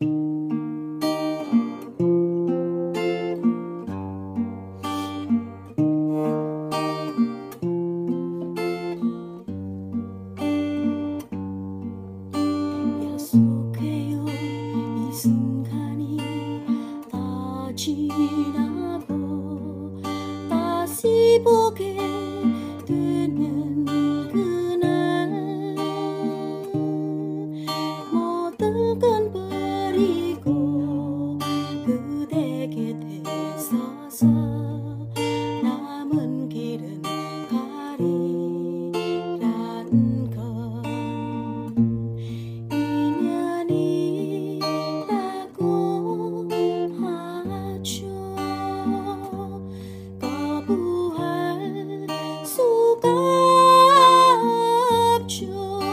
약속해요. 이 순간이 다 지나고 다시 보게 되는 그날 모든 건 버리고 그대 곁에 서서 남은 길은 가리란 건 인연이라고 하죠. 거부할 수가 없죠.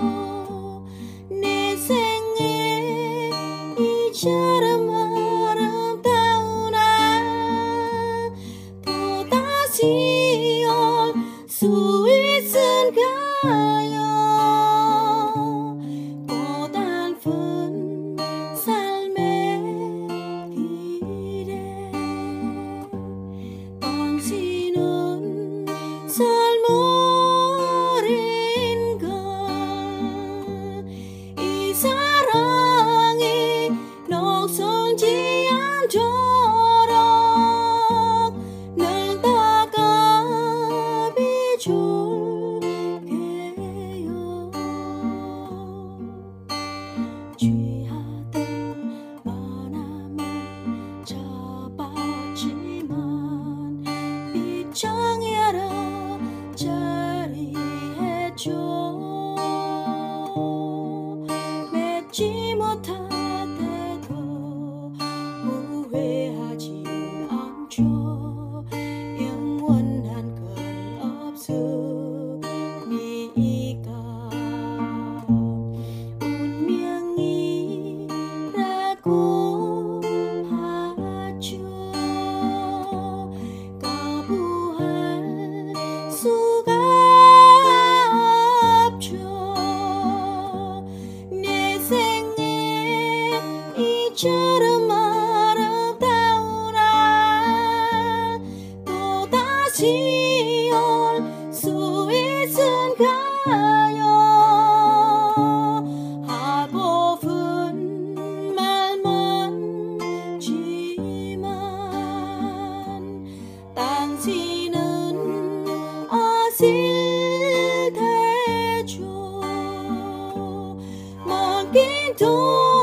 내 생에 이처럼 아름다운 날 또다시 올 수 있을까요? 고달픈 삶의 길에 당신은 설물인 걸 이 사랑이 녹슬지 않도록 늘 다가비 줄게요. 취하던 바람을 잡았지만 빗장이라 자리했죠. 맺지 못하대도 후회하진 않죠. 영원한 건 없으니까 운명이라고 하죠. 거부할 수가 없죠. 내 생에 이처럼 아름다운 날 또다시 올 수 있을까요? 하고픈 말 많지만 당신은 아실 테죠. 멀긴 도